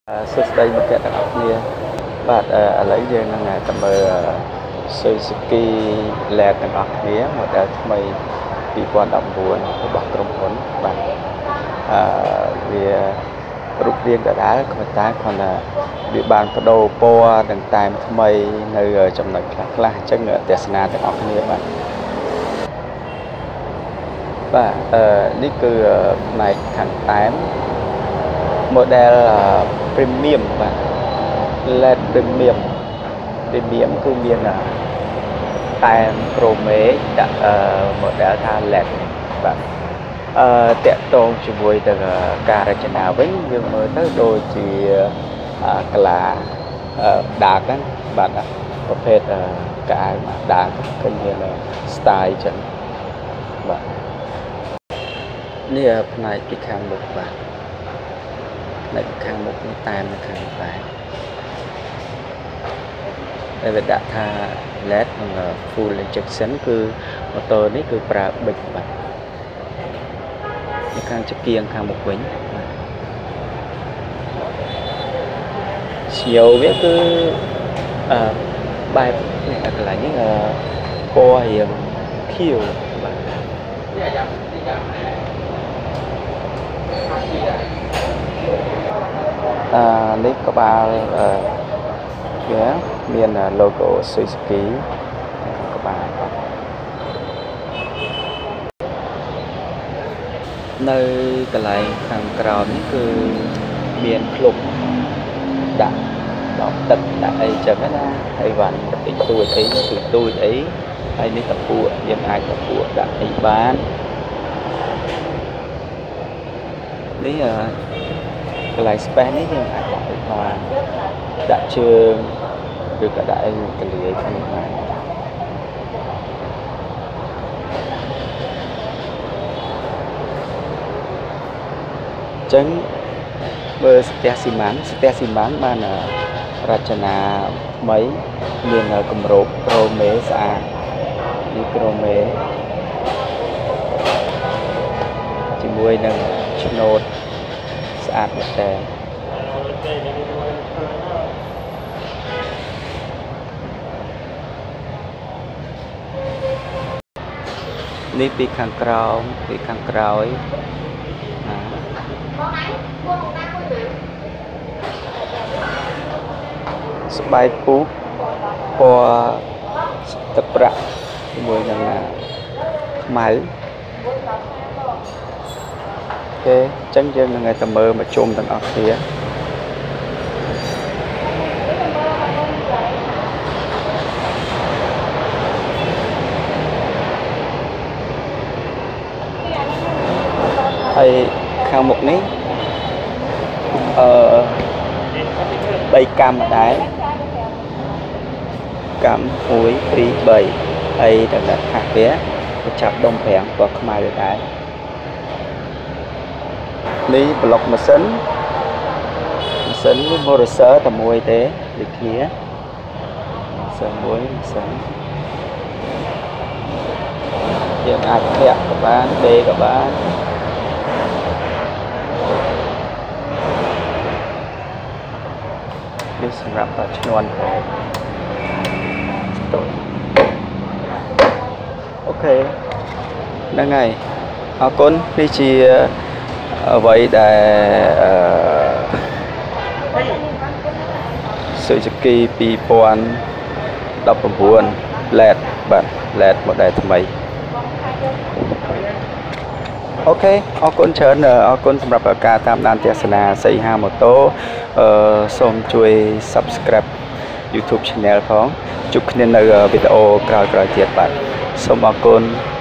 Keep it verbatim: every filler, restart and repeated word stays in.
សួស្តីមិត្តភក្តិទាំងអស់គ្នាបាទឥឡូវយើងនឹងទៅមើល Suzuki Land ទាំងអស់គ្នា model ថ្មីពីរពាន់ដប់ប្រាំបួនរបស់ក្រុមហ៊ុនបាទអឺវារូបរាងដដែលក៏ប៉ុន្តែគ្រាន់តែវាបានបដូរពណ៌និងតែមថ្មីនៅចំណុចខ្លះខ្លះអញ្ចឹងទស្សនាទាំងអស់គ្នាបាទបាទអឺនេះគឺផ្នែកខាងតែម model premium បាទ L E D premium premium គឺមានតែម chrome ដាក់ model ថា L E D បាទអឺតាក់ទងជាមួយទៅការរចនាវិញយើងមើលទៅដូចជាកាឡាដាកហ្នឹងបាទប្រភេទកៅដាកគឺមាន style ចឹងបាទនេះផ្នែកពីខាងមុខបាទនៅខាងមុខនេះតាមនៅខាងតែតែវាដាក់ថា L E D និង full injection គឺម៉ូតូនេះគឺប្រើប៊ិចបាទនៅខាងចង្គៀងខាងមុខវិញបាទស្ញោវាគឺអឺបែបនេះកន្លែងនេះពណ៌រៀងខៀវបាទអឺនេះក្បាលអឺវាមាន logo Suzuki ក្បាលបាទនៅកន្លែងខាងក្រោមនេះគឺមានភ្លុកដាក់ដបទឹកដាក់អីចឹងណាហើយវ៉ាន់តិចតួចអីគឺតួចអីហើយនេះតពួកយើងអាចតពួកដាក់អីបាននេះកន្លែង space នេះយើងអាចដាក់អីបានដាក់ជើងឬក៏ដាក់អីកលាយគ្នាបានចឹងបើស្ទះស៊ីម៉ាំងស្ទះស៊ីម៉ាំងបានរចនាថ្មីមានគម្របក្រូមេស្អាតនេះក្រូមេជាមួយនឹងឆ្នូតស្អាតមែនតើនេះពីខាងក្រោមពីខាងក្រោយស្បែកពូកពណ៌ទឹកប្រាក់ជាមួយនឹងខ្មៅអូខេអញ្ចឹងយើងនឹងទៅមើលមកជុំទាំងអស់គ្នាហើយខាងមុខនេះអឺបីកម្មដែរកម្មមួយពីរបីហើយដល់ថាវាចាប់ដុំប្រាំងពណ៌ខ្មៅដែរនេះប្លុកម៉ាស៊ីនម៉ាស៊ីននេះ motor តែមួយទេដូចគ្នាម៉ាស៊ីនមួយម៉ាស៊ីនយើងអាចធាក់ក៏បានដេក៏បាននេះសម្រាប់ឈ្នាន់អូខេហ្នឹងហើយអរគុណនេះជាអ្វីដែល Suzuki ពីរពាន់ដប់ប្រាំបួន L E D បាទ L E D model ថ្មីអូខេអរគុណច្រើនអរគុណសម្រាប់ការតាមដានទស្សនាសីហាម៉ូតូអឺសូមជួយ Subscribe YouTube Channel ផងជួបគ្នានៅវីដេអូក្រោយៗទៀតបាទសូមអរគុណ